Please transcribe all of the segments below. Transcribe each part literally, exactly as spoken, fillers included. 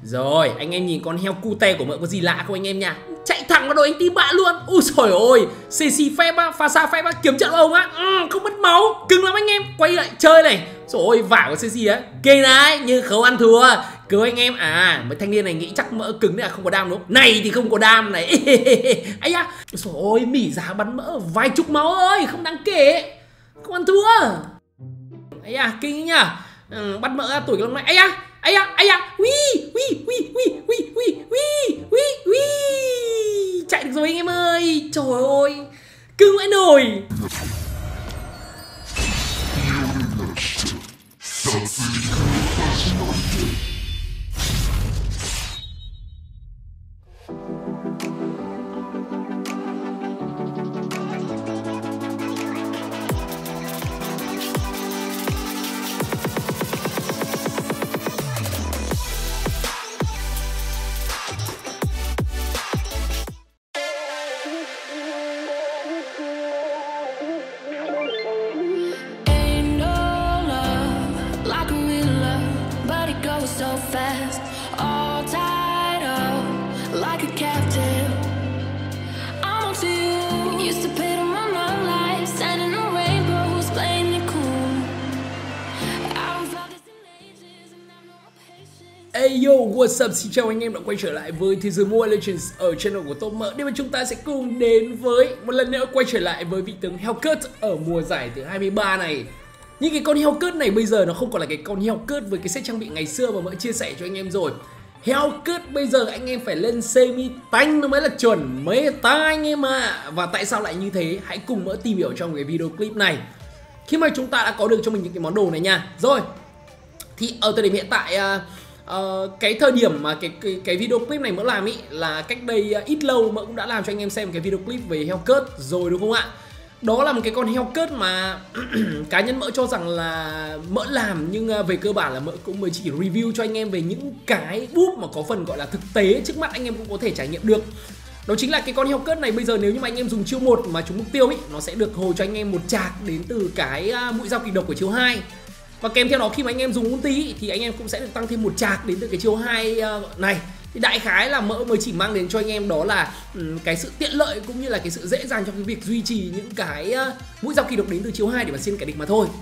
Rồi, anh em nhìn con heo cute của mợ có gì lạ không anh em nha. Chạy thẳng vào đội anh team bạn luôn. Ui trời ơi, xê xê phép á, pha xa phép á, kiếm trận ông á, ừ, không mất máu, cưng lắm anh em. Quay lại chơi này. Trời ơi, vả của xê xê á, kê đấy, nhưng không ăn thua. Cứu anh em. À, mấy thanh niên này nghĩ chắc mỡ cứng này là không có đam đúng không? Này thì không có đam này. Ấy da, trời ơi, mỉ giá bắn mỡ vài chục máu ơi, không đáng kể. Không ăn thua. Ấy da, kinh nhá. Ừ, bắt mỡ tuổi cái lông này. Ấy da, ấy da, ấy da. Ui, ui, ui, ui, ui, ui, ui, ui, ui. Chạy được rồi anh em ơi. Trời ơi, cưng vãi nồi. So fast, all tied up like a captive. I'm on to you. Used to pay to my love life, standing a rainbow who's playing it cool. I don't felt this in ages and I know patience. Hey yo, what's up? Xin chào anh em đã quay trở lại với Thế giới Mobile Legends ở channel của Top Mỡ. Đây mà chúng ta sẽ cùng đến với một lần nữa quay trở lại với vị tướng Hellcat ở mùa giải thứ hai mươi ba này. Những cái con Hellcat này bây giờ nó không còn là cái con Hellcat với cái set trang bị ngày xưa mà Mỡ chia sẻ cho anh em rồi. Hellcat bây giờ anh em phải lên semi tanh nó mới là chuẩn meta anh em ạ. À. Và tại sao lại như thế? Hãy cùng Mỡ tìm hiểu trong cái video clip này. Khi mà chúng ta đã có được cho mình những cái món đồ này nha. Rồi, thì ở thời điểm hiện tại uh, uh, cái thời điểm mà cái, cái cái video clip này Mỡ làm ý là cách đây uh, ít lâu Mỡ cũng đã làm cho anh em xem cái video clip về Hellcat rồi đúng không ạ? Đó là một cái con Hellcat mà cá nhân Mỡ cho rằng là Mỡ làm, nhưng về cơ bản là Mỡ cũng mới chỉ review cho anh em về những cái búp mà có phần gọi là thực tế trước mắt anh em cũng có thể trải nghiệm được. Đó chính là cái con Hellcat này bây giờ nếu như mà anh em dùng chiêu một mà trúng mục tiêu ý, nó sẽ được hồi cho anh em một chạc đến từ cái mũi dao kịch độc của chiêu hai. Và kèm theo đó khi mà anh em dùng ulti ý, thì anh em cũng sẽ được tăng thêm một chạc đến từ cái chiêu hai này. Thì đại khái là Mỡ mới chỉ mang đến cho anh em đó là um, cái sự tiện lợi cũng như là cái sự dễ dàng trong cái việc duy trì những cái uh, mũi dao kỳ độc đến từ chiêu hai để mà xiên kẻ địch mà thôi.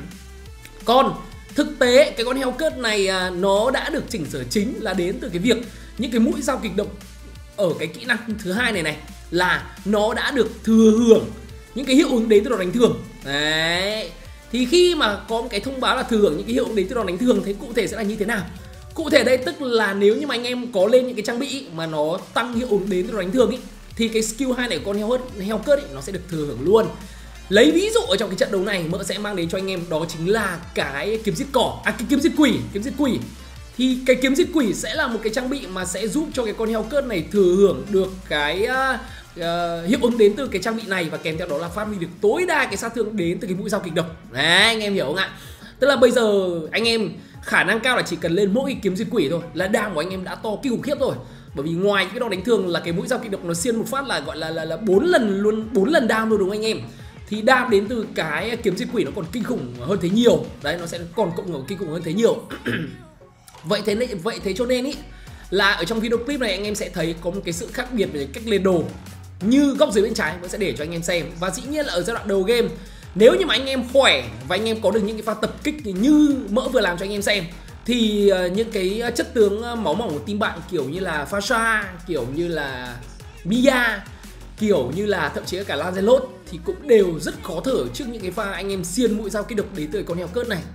Còn thực tế cái con Hellcat này uh, nó đã được chỉnh sửa chính là đến từ cái việc những cái mũi dao kịch độc ở cái kỹ năng thứ hai này này là nó đã được thừa hưởng những cái hiệu ứng đến từ đòn đánh thường. Đấy. Thì khi mà có một cái thông báo là thừa hưởng những cái hiệu ứng đến từ đòn đánh thường, thế cụ thể sẽ là như thế nào? Cụ thể đây tức là nếu như mà anh em có lên những cái trang bị mà nó tăng hiệu ứng đến từ đánh thường ý, thì cái skill hai này của con Hellcat nó sẽ được thừa hưởng luôn. Lấy ví dụ ở trong cái trận đấu này Mỡ sẽ mang đến cho anh em đó chính là cái kiếm giết cỏ, à cái kiếm giết quỷ, kiếm giết quỷ. Thì cái kiếm giết quỷ sẽ là một cái trang bị mà sẽ giúp cho cái con Hellcat này thừa hưởng được cái uh, uh, hiệu ứng đến từ cái trang bị này, và kèm theo đó là phát huy được tối đa cái sát thương đến từ cái mũi dao kịch độc. Đấy, anh em hiểu không ạ? Tức là bây giờ anh em khả năng cao là chỉ cần lên mỗi kiếm diệt quỷ thôi là đam của anh em đã to kinh khủng khiếp rồi. Bởi vì ngoài cái đòn đánh thường là cái mũi dao kịch độc nó xiên một phát là gọi là là là bốn lần luôn, bốn lần đam luôn đúng không anh em? Thì đam đến từ cái kiếm diệt quỷ nó còn kinh khủng hơn thế nhiều. Đấy, nó sẽ còn cộng hưởng kinh khủng hơn thế nhiều. Vậy thế nên vậy thế cho nên ý là ở trong video clip này anh em sẽ thấy có một cái sự khác biệt về cách lên đồ. Như góc dưới bên trái vẫn sẽ để cho anh em xem. Và dĩ nhiên là ở giai đoạn đầu game, nếu như mà anh em khỏe và anh em có được những cái pha tập kích như Mỡ vừa làm cho anh em xem, thì uh, những cái chất tướng uh, máu mỏng của team bạn kiểu như là Fasha, kiểu như là Mia, kiểu như là thậm chí cả Lancelot thì cũng đều rất khó thở trước những cái pha anh em xiên mũi dao kích độc đến từ con Hellcat này.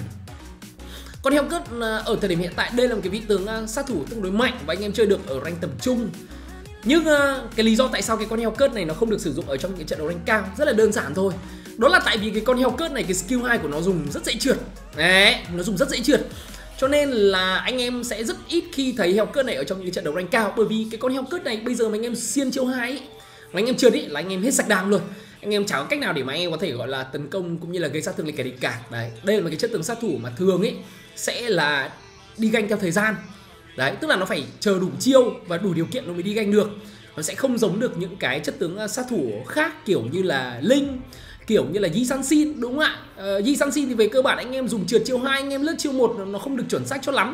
Con Hellcat uh, ở thời điểm hiện tại đây là một cái vị tướng uh, sát thủ tương đối mạnh và anh em chơi được ở rank tầm trung. Nhưng uh, cái lý do tại sao cái con Hellcat này nó không được sử dụng ở trong những trận đấu rank cao rất là đơn giản thôi. Đó là tại vì cái con Hellcat này cái skill hai của nó dùng rất dễ trượt. Đấy, nó dùng rất dễ trượt. Cho nên là anh em sẽ rất ít khi thấy Hellcat này ở trong những trận đấu rank cao. Bởi vì cái con Hellcat này bây giờ mà anh em xiên chiêu hai ấy, mà anh em trượt ý là anh em hết sạch đam luôn. Anh em chẳng có cách nào để mà anh em có thể gọi là tấn công cũng như là gây sát thương lên kẻ địch cả. Đấy, đây là một cái chất tướng sát thủ mà thường ấy sẽ là đi ganh theo thời gian. Đấy, tức là nó phải chờ đủ chiêu và đủ điều kiện nó mới đi ganh được. Nó sẽ không giống được những cái chất tướng sát thủ khác kiểu như là Linh, kiểu như là Yi San Shin, đúng không ạ? Uh, Yi San Shin thì về cơ bản anh em dùng trượt chiêu hai, anh em lướt chiêu một nó không được chuẩn xác cho lắm.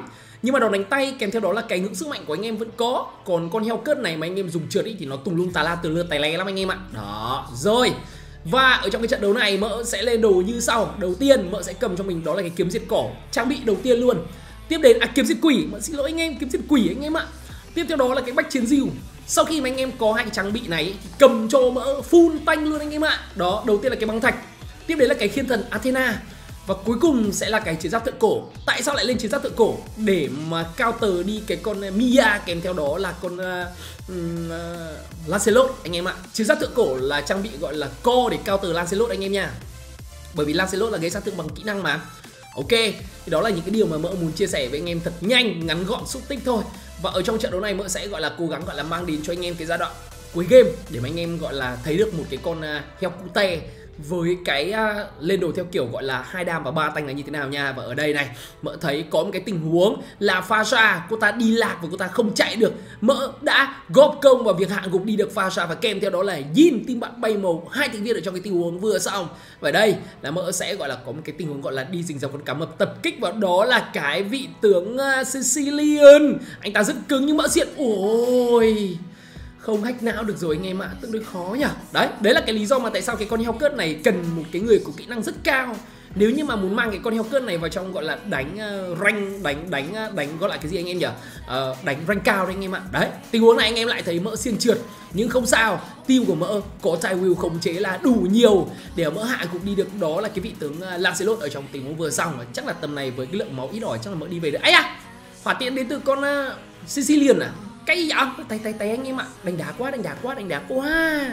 Nhưng mà đòn đánh tay kèm theo đó là cái ngưỡng sức mạnh của anh em vẫn có. Còn con Hellcat này mà anh em dùng trượt ý thì nó tùng lung tà la từ lưa tài lé lắm anh em ạ. Đó, rồi. Và ở trong cái trận đấu này Mỡ sẽ lên đồ như sau. Đầu tiên Mỡ sẽ cầm cho mình đó là cái kiếm diệt cỏ, trang bị đầu tiên luôn. Tiếp đến à kiếm diệt quỷ, Mỡ xin lỗi anh em, kiếm diệt quỷ anh em ạ. Tiếp theo đó là cái bách chiến diều. Sau khi mà anh em có hai cái trang bị này thì cầm cho Mỡ full tanh luôn anh em ạ. Đó, đầu tiên là cái băng thạch, tiếp đến là cái khiên thần Athena, và cuối cùng sẽ là cái chiến giáp thượng cổ. Tại sao lại lên chiến giáp thượng cổ? Để mà counter đi cái con Mia, kèm theo đó là con uh, uh, Lancelot anh em ạ. Chiến giáp thượng cổ là trang bị gọi là core để counter Lancelot anh em nha. Bởi vì Lancelot là gây sát thương bằng kỹ năng mà. Ok, thì đó là những cái điều mà Mỡ muốn chia sẻ với anh em thật nhanh, ngắn gọn, xúc tích thôi. Và ở trong trận đấu này Mỡ sẽ gọi là cố gắng gọi là mang đến cho anh em cái giai đoạn cuối game để mà anh em gọi là thấy được một cái con uh, Hellcat với cái uh, lên đồ theo kiểu gọi là hai đam và ba tanh là như thế nào nha. Và ở đây này Mỡ thấy có một cái tình huống là Fasha cô ta đi lạc và cô ta không chạy được. Mỡ đã góp công vào việc hạ gục đi được Fasha, và kèm theo đó là Yin team bạn bay màu hai thành viên ở trong cái tình huống vừa xong. Và đây là Mỡ sẽ gọi là có một cái tình huống gọi là đi rình dòng con cá mập tập kích vào đó là cái vị tướng uh, Sicilian. Anh ta rất cứng nhưng Mỡ diện ôi không hack não được rồi anh em ạ, tương đối khó nhỉ. Đấy, đấy là cái lý do mà tại sao cái con Hellcat này cần một cái người có kỹ năng rất cao. Nếu như mà muốn mang cái con Hellcat này vào trong gọi là đánh uh, rank, đánh đánh uh, đánh gọi là cái gì anh em nhỉ? Uh, đánh rank cao đấy anh em ạ. Đấy, tình huống này anh em lại thấy Mỡ xiên trượt, nhưng không sao, team của Mỡ có tài will khống chế là đủ nhiều để Mỡ hạ cũng đi được đó là cái vị tướng uh, Lancelot ở trong tình huống vừa xong. Và chắc là tầm này với cái lượng máu ít ỏi chắc là Mỡ đi về được. Ấy à, hỏa tiễn đến từ con uh, Sicilian à? Cái à, tay tay tay anh em ạ, đánh đá quá, đánh đá quá, đánh đá quá.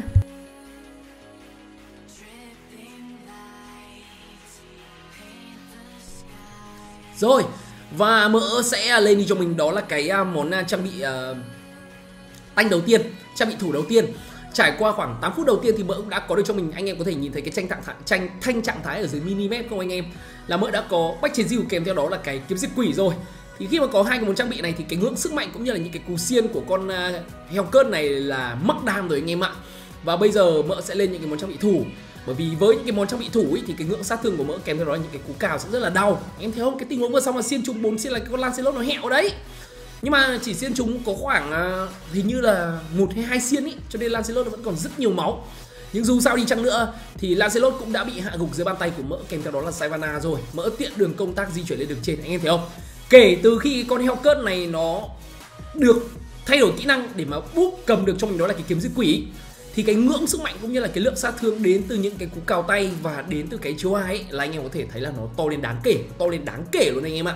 Rồi, và Mỡ sẽ lên đi cho mình đó là cái món trang bị uh, tanh đầu tiên, trang bị thủ đầu tiên. Trải qua khoảng tám phút đầu tiên thì Mỡ cũng đã có được cho mình, anh em có thể nhìn thấy cái tranh trạng thái, tranh thanh trạng thái ở dưới mini map không anh em? Là Mỡ đã có bách chiến diều kèm theo đó là cái kiếm diệt quỷ rồi. Thì khi mà có hai cái món trang bị này thì cái ngưỡng sức mạnh cũng như là những cái cú xiên của con uh, Hellcat này là mắc đam rồi anh em ạ. Và bây giờ Mỡ sẽ lên những cái món trang bị thủ. Bởi vì với những cái món trang bị thủ ấy, thì cái ngưỡng sát thương của Mỡ kèm theo đó là những cái cú cào sẽ rất là đau. Em thấy không? Cái tình huống vừa xong là xiên trúng bốn xiên là cái con Lancelot nó hẹo đấy. Nhưng mà chỉ xiên trúng có khoảng uh, hình như là một hay hai xiên ấy, cho nên Lancelot nó vẫn còn rất nhiều máu. Nhưng dù sao đi chăng nữa thì Lancelot cũng đã bị hạ gục dưới bàn tay của Mỡ kèm theo đó là Shyvana rồi. Mỡ tiện đường công tác di chuyển lên đường trên, anh em thấy không? Kể từ khi con Hellcat này nó được thay đổi kỹ năng để mà búp cầm được cho mình đó là cái kiếm diệt quỷ, thì cái ngưỡng sức mạnh cũng như là cái lượng sát thương đến từ những cái cú cào tay và đến từ cái chiếu ai ấy là anh em có thể thấy là nó to lên đáng kể, to lên đáng kể luôn anh em ạ.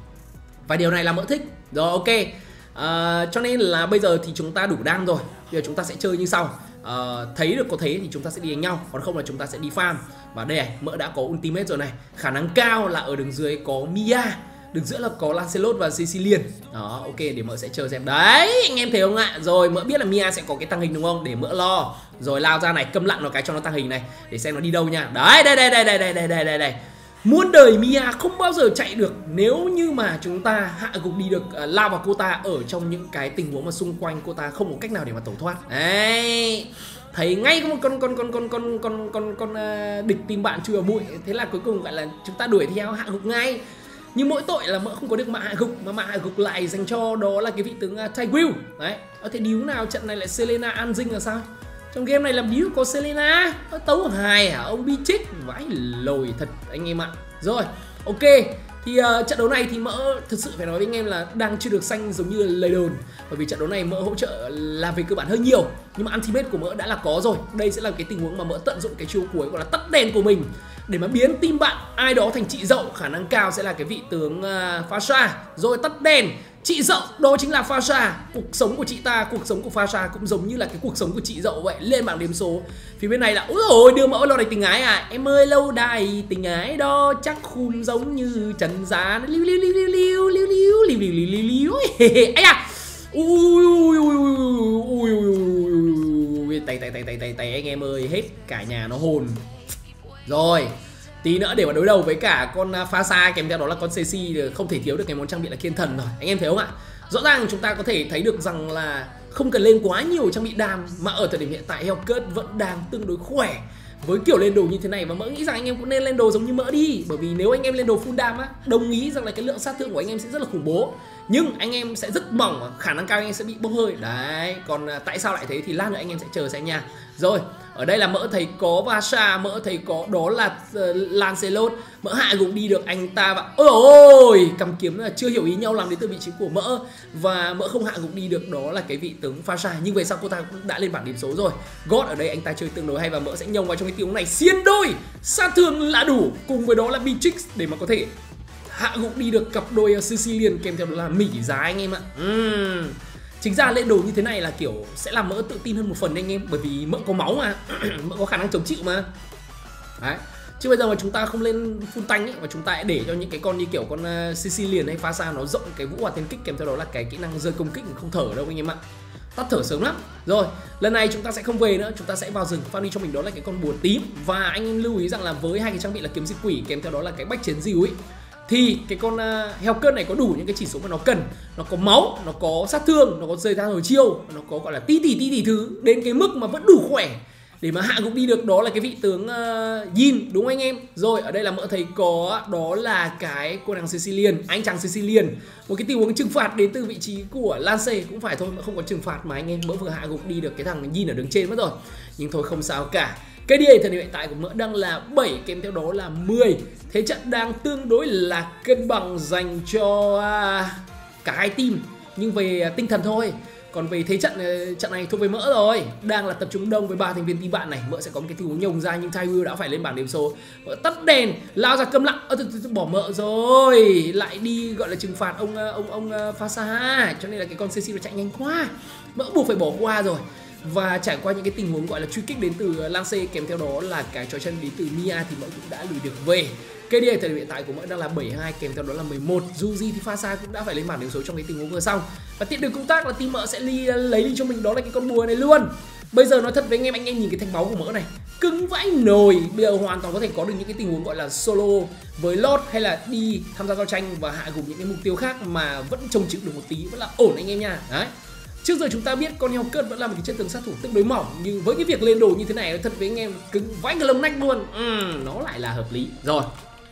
Và điều này là Mỡ thích. Rồi ok, à, cho nên là bây giờ thì chúng ta đủ đam rồi. Bây giờ chúng ta sẽ chơi như sau. À, thấy được có thế thì chúng ta sẽ đi đánh nhau, còn không là chúng ta sẽ đi farm. Và đây này, Mỡ đã có ultimate rồi này. Khả năng cao là ở đường dưới có Mia, đường giữa là có Lancelot và Sicilian. Đó, ok, để Mỡ sẽ chơi xem. Đấy, anh em thấy không ạ? Rồi, Mỡ biết là Mia sẽ có cái tăng hình đúng không? Để Mỡ lo. Rồi lao ra này, câm lặng nó cái cho nó tăng hình này, để xem nó đi đâu nha. Đấy, đây đây đây đây đây đây đây đây đây. Muôn đời Mia không bao giờ chạy được nếu như mà chúng ta hạ gục đi được, uh, lao vào cô ta ở trong những cái tình huống mà xung quanh cô ta không có cách nào để mà tẩu thoát. Đấy, thấy ngay có một con con con con con con con con uh, địch tìm bạn chui vào bụi, thế là cuối cùng gọi là chúng ta đuổi theo hạ gục ngay. Nhưng mỗi tội là Mỡ không có được mạ hạ gục, mà mạ hạ gục lại dành cho đó là cái vị tướng uh, Tigreal. Đấy, ở thế điếu nào trận này lại Selena an dinh là sao? Trong game này làm điếu có Selena, tấu hài hả ông bi trích, vãi lồi thật anh em ạ. Rồi, ok, thì uh, trận đấu này thì Mỡ thực sự phải nói với anh em là đang chưa được xanh giống như lời đồn. Bởi vì trận đấu này Mỡ hỗ trợ là về cơ bản hơi nhiều, nhưng mà ultimate của Mỡ đã là có rồi. Đây sẽ là cái tình huống mà Mỡ tận dụng cái chiêu cuối gọi là tắt đèn của mình để mà biến team bạn ai đó thành chị dậu. Khả năng cao sẽ là cái vị tướng uh, Fasha. Rồi tắt đèn, chị dậu đó chính là Fasha. Cuộc sống của chị ta, cuộc sống của Fasha cũng giống như là cái cuộc sống của chị dậu vậy. Lên bảng điểm số. Phía bên này là ôi ôi đưa Mỡ lâu đài tình ái à. Em ơi lâu đài tình ái đó chắc khum giống như trần giá. Liu liu liu liu liu liu liu liu liu liu liu. Ấy à. Ui ui ui ui ui tay tay tay tay tay tay anh em ơi, hết cả nhà nó hồn. Rồi, tí nữa để mà đối đầu với cả con Fasha kèm theo đó là con Ceci thì không thể thiếu được cái món trang bị là Kiên Thần rồi. Anh em thấy không ạ? Rõ ràng chúng ta có thể thấy được rằng là không cần lên quá nhiều trang bị đam, mà ở thời điểm hiện tại Hellcat vẫn đang tương đối khỏe. với kiểu lên đồ như thế này, và mỡ nghĩ rằng anh em cũng nên lên đồ giống như mỡ đi. Bởi vì nếu anh em lên đồ full dam á, đồng ý rằng là cái lượng sát thương của anh em sẽ rất là khủng bố, nhưng anh em sẽ rất mỏng, khả năng cao anh em sẽ bị bốc hơi. Đấy, còn tại sao lại thế thì lát nữa anh em sẽ chờ xem nha. Rồi, ở đây là mỡ thấy có Vasha, mỡ thấy có đó là uh, Lancelot. Mỡ hạ gục đi được anh ta và ôi ôi, cầm kiếm là chưa hiểu ý nhau lắm đến từ vị trí của mỡ. Và mỡ không hạ gục đi được đó là cái vị tướng Vasha, nhưng về sau cô ta cũng đã lên bảng điểm số rồi. God ở đây anh ta chơi tương đối hay và mỡ sẽ nhông vào trong cái tiếng này xiên đôi. Sát thương là đủ, cùng với đó là Beatrix để mà có thể hạ gục đi được cặp đôi Sicilian kèm theo đó là Mỹ Giá anh em ạ. uhm. Chính ra lên đồ như thế này là kiểu sẽ làm mỡ tự tin hơn một phần anh em, bởi vì mỡ có máu mà mỡ có khả năng chống chịu mà. Đấy, chứ bây giờ mà chúng ta không lên full tanh ấy, và chúng ta để cho những cái con như kiểu con uh, Sicilian hay Phasa nó rộng cái vũ hòa thiên kích kèm theo đó là cái kỹ năng rơi công kích không thở đâu anh em ạ, tắt thở sớm lắm. Rồi, lần này chúng ta sẽ không về nữa, chúng ta sẽ vào rừng farm đi cho mình đó là cái con bùa tím. Và anh em lưu ý rằng là với hai cái trang bị là kiếm diệt quỷ kèm theo đó là cái bách chiến diều ấy, thì cái con uh, heo cơn này có đủ những cái chỉ số mà nó cần. Nó có máu, nó có sát thương, nó có thời gian hồi chiêu, nó có gọi là tí tỉ tí tỉ thứ đến cái mức mà vẫn đủ khỏe để mà hạ gục đi được đó là cái vị tướng uh, Yin, đúng không anh em? Rồi, ở đây là mỡ thấy có đó là cái cô nàng Sicilian, anh chàng Sicilian. Một cái tình huống trừng phạt đến từ vị trí của Lance cũng phải thôi, mà không có trừng phạt mà anh em mỡ vừa hạ gục đi được cái thằng Yin ở đường trên mất rồi. Nhưng thôi không sao cả. Cái đê thời điểm hiện tại của mỡ đang là bảy kèm theo đó là mười. Thế trận đang tương đối là cân bằng dành cho uh, cả hai team, nhưng về tinh thần thôi. Còn về thế trận trận này thuộc về mỡ rồi, đang là tập trung đông với ba thành viên team bạn này. Mỡ sẽ có một cái tình huống nhồng ra nhưng Tywil đã phải lên bảng điểm số. Mỡ tắt đèn, lao ra câm lặng, ơ bỏ mỡ rồi, lại đi gọi là trừng phạt ông ông ông Phasa, cho nên là cái con xê xê nó chạy nhanh quá, mỡ buộc phải bỏ qua rồi. Và trải qua những cái tình huống gọi là truy kích đến từ Lance kèm theo đó là cái trói chân đến từ Mia thì mỡ cũng đã lùi được về. Cái đê thời điểm hiện tại của mỡ đang là bảy mươi hai kèm theo đó là mười một. Dù gì thì Phasa cũng đã phải lên bảng điểm số trong cái tình huống vừa xong. Và tiện đường công tác là team mỡ sẽ ly, lấy đi cho mình đó là cái con bùa này luôn. Bây giờ nói thật với anh em, anh em nhìn cái thanh máu của mỡ này cứng vãi nồi. Bây giờ hoàn toàn có thể có được những cái tình huống gọi là solo với Lord hay là đi tham gia giao tranh và hạ gục những cái mục tiêu khác mà vẫn trông chịu được một tí, vẫn là ổn anh em nha. Đấy, trước giờ chúng ta biết con heo cơn vẫn là một cái chất tướng sát thủ tương đối mỏng, nhưng với cái việc lên đồ như thế này nói thật với anh em cứng vãi cái lông nách luôn. uhm, Nó lại là hợp lý rồi.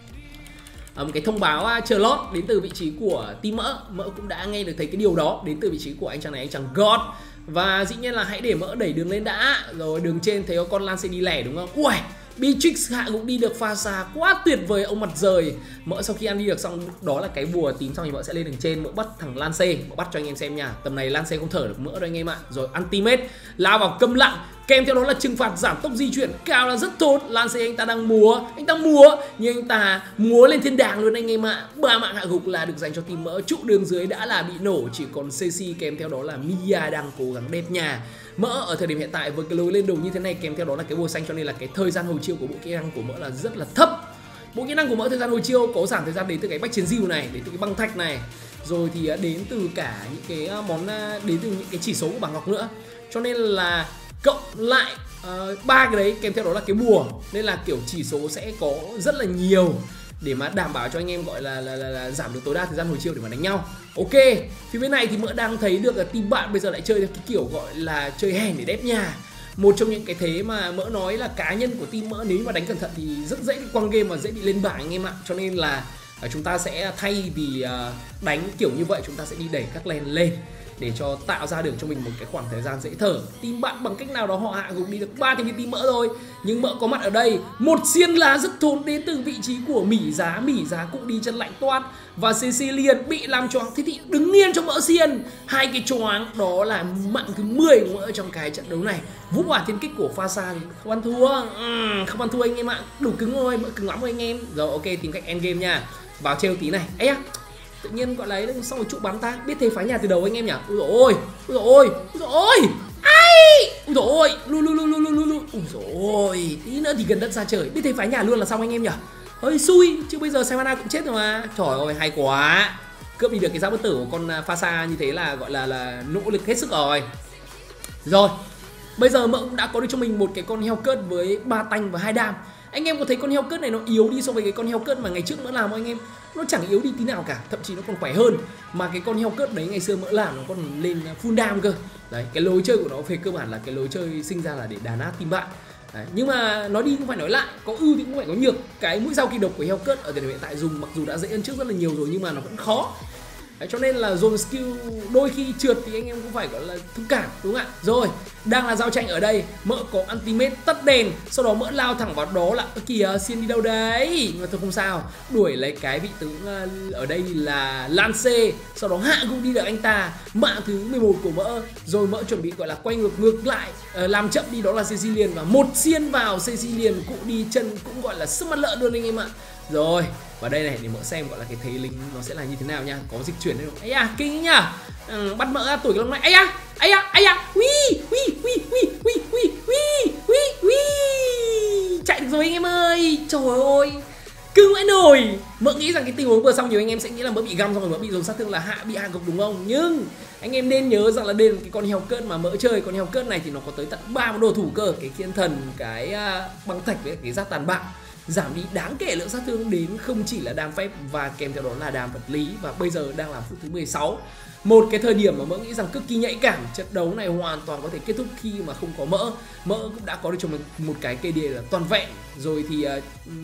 Một cái thông báo chờ lót đến từ vị trí của team mỡ. Mỡ cũng đã nghe được thấy cái điều đó đến từ vị trí của anh chàng này, anh chàng God. Và dĩ nhiên là hãy để mỡ đẩy đường lên đã. Rồi đường trên thấy có con Lance đi lẻ đúng không? Ui, Beatrix hạ cũng đi được Phasa, quá tuyệt vời ông mặt rời. Mỡ sau khi ăn đi được xong đó là cái bùa tím xong thì mỡ sẽ lên đường trên, mỡ bắt thằng Lance, mỡ bắt cho anh em xem nha. Tầm này Lance không thở được mỡ đâu anh em ạ. Rồi ultimate lao vào câm lặng, kèm theo đó là trừng phạt giảm tốc di chuyển cao là rất tốt. Lance anh ta đang múa, anh ta múa nhưng anh ta múa lên thiên đàng luôn anh em ạ. Ba mạng hạ gục là được dành cho team mỡ. Trụ đường dưới đã là bị nổ, chỉ còn xê xê kèm theo đó là Mia đang cố gắng đẹp nhà. Mỡ ở thời điểm hiện tại với cái lối lên đồ như thế này kèm theo đó là cái bùa xanh, cho nên là cái thời gian hồi chiêu của bộ kỹ năng của mỡ là rất là thấp. Bộ kỹ năng của mỡ thời gian hồi chiêu có giảm thời gian đến từ cái bách chiến diều này, đến từ cái băng thạch này, rồi thì đến từ cả những cái món, đến từ những cái chỉ số của bảng ngọc nữa. Cho nên là cộng lại ba uh, cái đấy kèm theo đó là cái bùa, nên là kiểu chỉ số sẽ có rất là nhiều để mà đảm bảo cho anh em gọi là, là, là, là giảm được tối đa thời gian hồi chiêu để mà đánh nhau. Ok, phía bên này thì mỡ đang thấy được là team bạn bây giờ lại chơi cái kiểu gọi là chơi hèn để đép nhà. Một trong những cái thế mà mỡ nói là cá nhân của team mỡ nếu mà đánh cẩn thận thì rất dễ bị quăng game và dễ bị lên bảng anh em ạ. Cho nên là chúng ta sẽ thay vì đánh kiểu như vậy, chúng ta sẽ đi đẩy các lane lên để cho tạo ra được cho mình một cái khoảng thời gian dễ thở. Team bạn bằng cách nào đó họ hạ gục đi được ba thành viên team mỡ rồi, nhưng mỡ có mặt ở đây. Một xiên lá rất thốn đến từ vị trí của Mỹ Giá. Mỹ Giá cũng đi chân lạnh toát và Sicilian bị làm choáng. Thế thì đứng yên cho mỡ xiên. Hai cái choáng đó là mạng thứ mười của mỡ trong cái trận đấu này. Vũ hỏa thiên kích của Phasa thì không ăn thua, uhm, không ăn thua anh em ạ. Đủ cứng rồi, mỡ cứng lắm rồi anh em. Rồi ok, tìm cách end game nha. Vào trêu tí này. Ấy à, tự nhiên gọi là xong rồi trụ bắn ta, biết thế phá nhà từ đầu anh em nhỉ. Ui dồi ôi, ui dồi ôi, ui dồi ôi, ai, ui dồi ôi, lu lu lu lu lu lu, ui dồi ôi, tí nữa thì gần đất xa trời, biết thế phá nhà luôn là xong anh em nhỉ. Hơi xui, chứ bây giờ Saimana cũng chết rồi mà. Trời ơi, hay quá. Cướp đi được cái giáp bất tử của con Phasa như thế là gọi là là nỗ lực hết sức rồi. Rồi, bây giờ mỡ cũng đã có được cho mình một cái con heo cớt với ba tanh và hai đam. Anh em có thấy con heo cớt này nó yếu đi so với cái con heo cớt mà ngày trước mỡ làm không anh em? Nó chẳng yếu đi tí nào cả, thậm chí nó còn khỏe hơn. Mà cái con heo cớt đấy ngày xưa mỡ làm nó còn lên full dam cơ. Đấy, cái lối chơi của nó về cơ bản là cái lối chơi sinh ra là để đàn áp team bạn. Đấy, nhưng mà nói đi cũng phải nói lại, có ưu thì cũng phải có nhược. Cái mũi dao kỳ độc của Hellcat ở thời điểm hiện tại dùng mặc dù đã dễ hơn trước rất là nhiều rồi nhưng mà nó vẫn khó. Đấy, cho nên là dồn skill đôi khi trượt thì anh em cũng phải gọi là thông cảm, đúng không ạ? Rồi, đang là giao tranh ở đây, Mỡ có ultimate tắt đèn, sau đó Mỡ lao thẳng vào đó là kìa Xiên đi đâu đấy, nhưng mà thôi không sao, đuổi lấy cái vị tướng ở đây là Lance, sau đó hạ cũng đi được anh ta, mạng thứ mười một của Mỡ, rồi Mỡ chuẩn bị gọi là quay ngược ngược lại, làm chậm đi đó là Cecilian và một xiên vào Cecilian cũng đi chân cũng gọi là sức mắt lợn luôn anh em ạ. Rồi, và đây này để Mỡ xem gọi là cái thế lính nó sẽ là như thế nào nha, có dịch chuyển hay không? Ấy à, kinh nhá. Ừ, bắt Mỡ ra tuổi cái lông này. Ấy à, ấy à, ấy à. Ui, ui, ui, ui, ui, ui, ui, ui, ui. Chạy được rồi anh em ơi. Trời ơi. Cưng vãi nồi. Mỡ nghĩ rằng cái tình huống vừa xong nhiều anh em sẽ nghĩ là Mỡ bị găm xong rồi Mỡ bị dồn sát thương là hạ bị hạ gục đúng không? Nhưng anh em nên nhớ rằng là đây là cái con Hellcat mà Mỡ chơi, con Hellcat này thì nó có tới tận ba món đồ thủ cơ, cái thiên thần, cái uh, băng thạch với cái giáp tàn bạo. Giảm đi đáng kể lượng sát thương đến không chỉ là đam phép và kèm theo đó là đam vật lý. Và bây giờ đang là phút thứ mười sáu, một cái thời điểm mà Mỡ nghĩ rằng cực kỳ nhạy cảm. Trận đấu này hoàn toàn có thể kết thúc khi mà không có Mỡ. Mỡ cũng đã có được cho mình một cái cây đê là toàn vẹn. Rồi thì uh,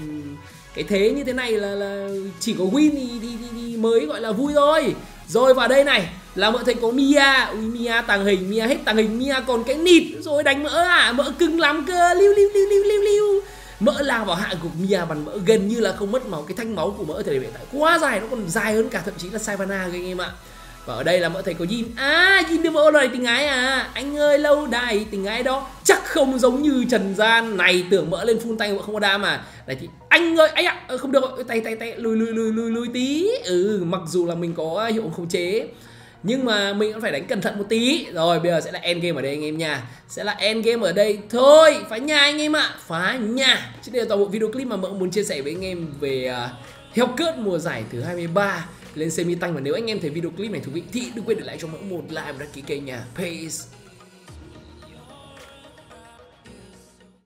cái thế như thế này là, là chỉ có win thì, thì, thì, thì mới gọi là vui thôi. Rồi vào đây này là Mỡ thấy có Mia. Ui, Mia tàng hình, Mia hết tàng hình, Mia còn cái nịt. Rồi đánh Mỡ à, Mỡ cưng lắm cơ. Liu liu liu liu liu liu. Mỡ lao vào hạ gục Mia bằng Mỡ gần như là không mất máu. Cái thanh máu của Mỡ thời điểm hiện tại quá dài, nó còn dài hơn cả thậm chí là Shyvana anh em ạ. Và ở đây là Mỡ thấy có Jhin. À, Jhin đưa Mỡ lời tình ái à. Anh ơi lâu đài tình ái đó chắc không giống như trần gian này. Tưởng Mỡ lên full tay Mỡ không có đam mà. Đấy thì anh ơi, ấy ạ, à, không được rồi, tay tay tay lùi lùi lùi lùi lùi tí. Ừ, mặc dù là mình có hiệu ứng khống chế nhưng mà mình cũng phải đánh cẩn thận một tí. Rồi bây giờ sẽ là end game ở đây anh em nha. Sẽ là end game ở đây thôi. Phá nhà anh em ạ, à. Phá nhà. Chứ đây là toàn bộ video clip mà Mỡ muốn chia sẻ với anh em về uh, Hellcat mùa giải thứ hai mươi ba lên semi tăng. Và nếu anh em thấy video clip này thú vị thì đừng quên để lại cho Mỡ một like và đăng ký kênh nha. Peace.